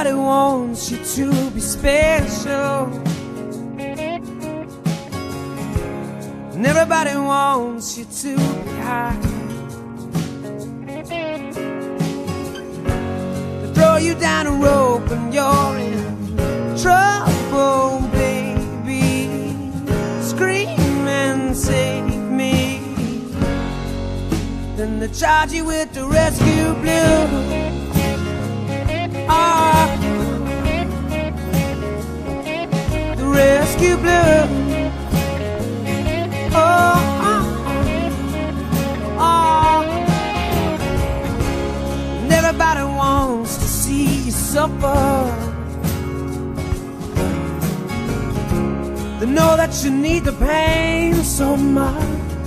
everybody wants you to be special, and everybody wants you to be high. They throw you down a rope and you're in trouble, baby. Scream and save me. Then they charge you with the rescue blues. The rescue blues. And everybody wants to see you suffer. They know that you need the pain so much.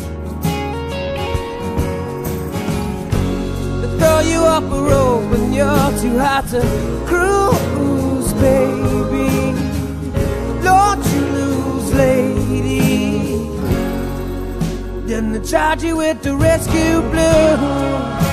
They throw you up a rope and you're too hot to cruise, baby. Don't you lose, lady. Then they charge you with the rescue blues.